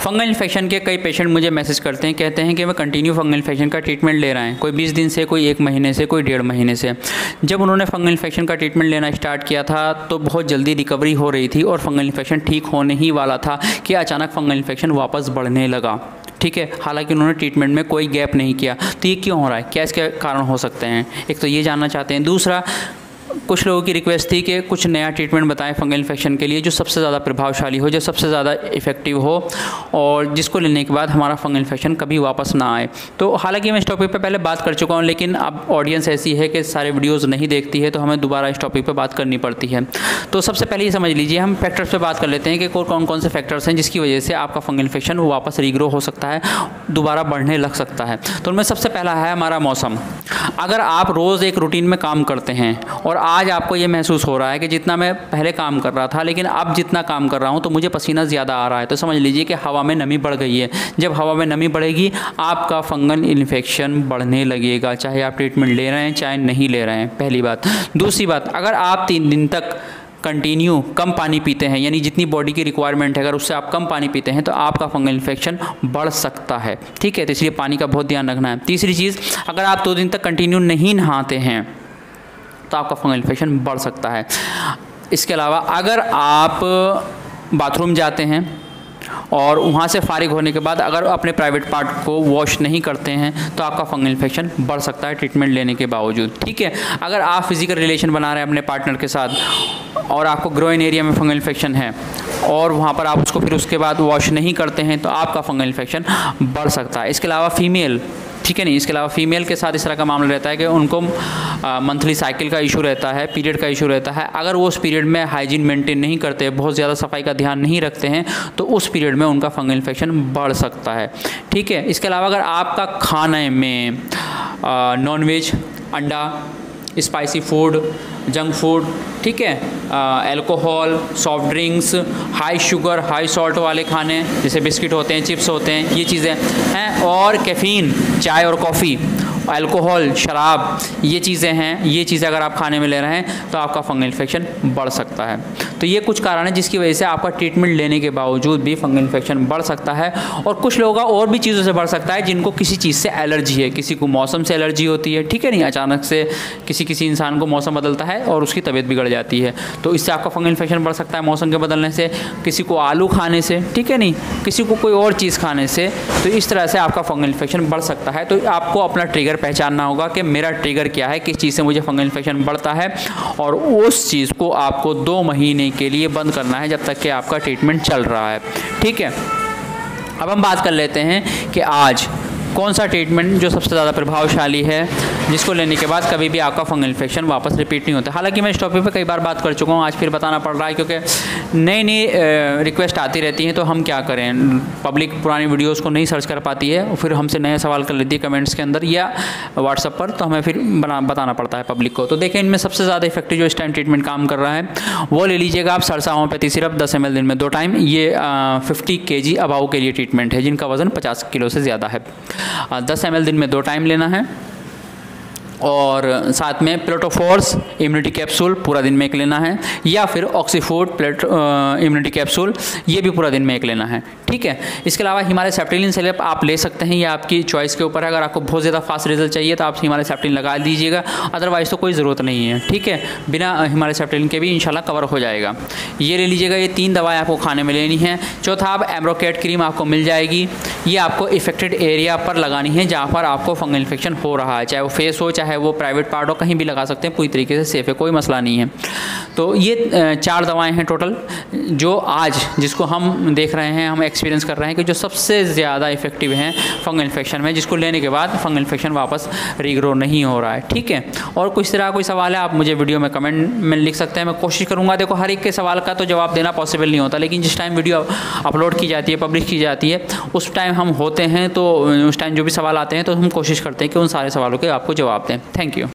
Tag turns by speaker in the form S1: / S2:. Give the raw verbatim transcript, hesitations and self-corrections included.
S1: Fungal infection के कई patient मुझे मैसेज करते हैं, कहते हैं कि मैं कंटिन्यू फंगल इन्फेक्शन का ट्रीटमेंट ले रहे हैं, कोई बीस दिन से, कोई एक महीने से, कोई डेढ़ महीने से। जब उन्होंने फंगल इन्फेक्शन का ट्रीटमेंट लेना स्टार्ट किया था तो बहुत जल्दी रिकवरी हो रही थी और फंगल इन्फेक्शन ठीक होने ही वाला था कि अचानक फंगल इन्फेक्शन वापस बढ़ने लगा। ठीक है, हालांकि उन्होंने ट्रीटमेंट में कोई गैप नहीं किया। तो ये क्यों हो रहा है, क्या इसके कारण हो सकते हैं, एक तो ये जानना चाहते हैं। दूसरा, कुछ लोगों की रिक्वेस्ट थी कि कुछ नया ट्रीटमेंट बताएं फंगल इन्फेक्शन के लिए जो सबसे ज़्यादा प्रभावशाली हो, जो सबसे ज़्यादा इफेक्टिव हो और जिसको लेने के बाद हमारा फंगल इन्फेक्शन कभी वापस ना आए। तो हालांकि मैं इस टॉपिक पे पहले बात कर चुका हूँ, लेकिन अब ऑडियंस ऐसी है कि सारे वीडियोज़ नहीं देखती है, तो हमें दोबारा इस टॉपिक पर बात करनी पड़ती है। तो सबसे पहले ये समझ लीजिए, हम फैक्टर्स पर बात कर लेते हैं कि कौन कौन से फैक्टर्स हैं जिसकी वजह से आपका फंगल इन्फेक्शन वापस रीग्रो हो सकता है, दोबारा बढ़ने लग सकता है। तो उनमें सबसे पहला है हमारा मौसम। अगर आप रोज़ एक रूटीन में काम करते हैं और आज आपको ये महसूस हो रहा है कि जितना मैं पहले काम कर रहा था लेकिन अब जितना काम कर रहा हूँ तो मुझे पसीना ज़्यादा आ रहा है, तो समझ लीजिए कि हवा में नमी बढ़ गई है। जब हवा में नमी बढ़ेगी आपका फंगल इन्फेक्शन बढ़ने लगेगा, चाहे आप ट्रीटमेंट ले रहे हैं चाहे नहीं ले रहे हैं, पहली बात। दूसरी बात, अगर आप तीन दिन तक कंटिन्यू कम पानी पीते हैं, यानी जितनी बॉडी की रिक्वायरमेंट है अगर उससे आप कम पानी पीते हैं तो आपका फंगल इन्फेक्शन बढ़ सकता है। ठीक है, तो इसलिए पानी का बहुत ध्यान रखना है। तीसरी चीज़, अगर आप दो दिन तक कंटिन्यू नहीं नहाते हैं तो आपका फंगल इन्फेक्शन बढ़ सकता है। इसके अलावा अगर आप बाथरूम जाते हैं और वहाँ से फारिग होने के बाद अगर अपने प्राइवेट पार्ट को वॉश नहीं करते हैं तो आपका फंगल इन्फेक्शन बढ़ सकता है ट्रीटमेंट लेने के बावजूद। ठीक है, अगर आप फिजिकल रिलेशन बना रहे हैं अपने पार्टनर के साथ और आपको ग्रोइन एरिया में फंगल इन्फेक्शन है और वहाँ पर आप उसको फिर उसके बाद वॉश नहीं करते हैं तो आपका फंगल इन्फेक्शन बढ़ सकता है। इसके अलावा फीमेल, ठीक है नहीं, इसके अलावा फीमेल के साथ इस तरह का मामला रहता है कि उनको मंथली साइकिल का इशू रहता है, पीरियड का इशू रहता है। अगर वो उस पीरियड में हाइजीन मेंटेन नहीं करते, बहुत ज़्यादा सफाई का ध्यान नहीं रखते हैं तो उस पीरियड में उनका फंगल इन्फेक्शन बढ़ सकता है। ठीक है, इसके अलावा अगर आपका खाने में नॉनवेज, अंडा, स्पाइसी फूड, जंक फूड, ठीक है, alcohol, soft drinks, high sugar, high salt वाले खाने जैसे बिस्किट होते हैं, चिप्स होते हैं, ये चीज़ें हैं, और कैफ़ीन, चाय और कॉफ़ी, अल्कोहल, शराब, ये चीज़ें हैं, ये चीज़ें अगर आप खाने में ले रहे हैं तो आपका फंगल इन्फेक्शन बढ़ सकता है। तो ये कुछ कारण है जिसकी वजह से आपका ट्रीटमेंट लेने के बावजूद भी फंगल इन्फेक्शन बढ़ सकता है। और कुछ लोगों का और भी चीज़ों से बढ़ सकता है, जिनको किसी चीज़ से एलर्जी है, किसी को मौसम से एलर्जी होती है, ठीक है नहीं, अचानक से किसी किसी इंसान को मौसम बदलता है और उसकी तबीयत बिगड़ जाती है तो इससे आपका फंगल इन्फेक्शन बढ़ सकता है मौसम के बदलने से, किसी को आलू खाने से, ठीक है नहीं, किसी को कोई और चीज़ खाने से, तो इस तरह से आपका फंगल इन्फेक्शन बढ़ सकता है। तो आपको अपना ट्रिगर पहचानना होगा कि मेरा ट्रिगर क्या है, किस चीज़ से मुझे फंगल इन्फेक्शन बढ़ता है, और उस चीज़ को आपको दो महीने के लिए बंद करना है जब तक कि आपका ट्रीटमेंट चल रहा है। ठीक है, अब हम बात कर लेते हैं कि आज कौन सा ट्रीटमेंट जो सबसे ज़्यादा प्रभावशाली है जिसको लेने के बाद कभी भी आपका फंगल इन्फेक्शन वापस रिपीट नहीं होता। हालांकि मैं इस टॉपिक पे कई बार बात कर चुका हूँ, आज फिर बताना पड़ रहा है क्योंकि नई नई रिक्वेस्ट आती रहती हैं। तो हम क्या करें, पब्लिक पुरानी वीडियोस को नहीं सर्च कर पाती है और फिर हमसे नए सवाल कर लेती है कमेंट्स के अंदर या व्हाट्सएप पर, तो हमें फिर बना बताना पड़ता है पब्लिक को। तो देखें, इनमें सबसे ज़्यादा इफेक्टिव जो इस टाइम ट्रीटमेंट काम कर रहा है वो ले लीजिएगा आप सरसा होम्योपैथी सिरप दस एम एल दिन में दो टाइम। ये फिफ्टी के जी अबाउ के लिए ट्रीटमेंट है जिनका वजन पचास किलो से ज़्यादा है। दस एम एल दिन में दो टाइम लेना है और साथ में प्लेटोफोर्स इम्यूनिटी कैप्सूल पूरा दिन में एक लेना है, या फिर ऑक्सीफूड प्लेट इम्यूनिटी कैप्सूल ये भी पूरा दिन में एक लेना है। ठीक है, इसके अलावा हिमालय सेप्टिलिन सिरप आप ले सकते हैं, ये आपकी चॉइस के ऊपर है। अगर आपको बहुत ज़्यादा फास्ट रिजल्ट चाहिए तो आप हिमालय सेप्टिलिन लगा दीजिएगा, अदरवाइज़ तो कोई ज़रूरत नहीं है। ठीक है, बिना हिमालय सेप्टिलिन के भी इंशाल्लाह कवर हो जाएगा। ये ले लीजिएगा, ये तीन दवाएँ आपको खाने में लेनी है। चौथा, आप एम्ब्रोकेट क्रीम आपको मिल जाएगी, ये आपको इफेक्टेड एरिया पर लगानी है जहाँ पर आपको फंगल इन्फेक्शन हो रहा है, चाहे वो फेस हो चाहे वो प्राइवेट पार्ट हो, कहीं भी लगा सकते हैं, पूरी तरीके से सेफ है, कोई मसला नहीं है। तो ये चार दवाएं हैं टोटल जो आज जिसको हम देख रहे हैं, हम एक्सपीरियंस कर रहे हैं कि जो सबसे ज़्यादा इफेक्टिव हैं फंगल इन्फेक्शन में, जिसको लेने के बाद फंगल इन्फेक्शन वापस रीग्रो नहीं हो रहा है। ठीक है, और कुछ तरह कोई सवाल है आप मुझे वीडियो में कमेंट में लिख सकते हैं, मैं कोशिश करूँगा। देखो, हर एक के सवाल का तो जवाब देना पॉसिबल नहीं होता, लेकिन जिस टाइम वीडियो अपलोड की जाती है, पब्लिश की जाती है, उस टाइम हम होते हैं, तो उस टाइम जो भी सवाल आते हैं तो हम कोशिश करते हैं कि उन सारे सवालों के आपको जवाब दें। Thank you.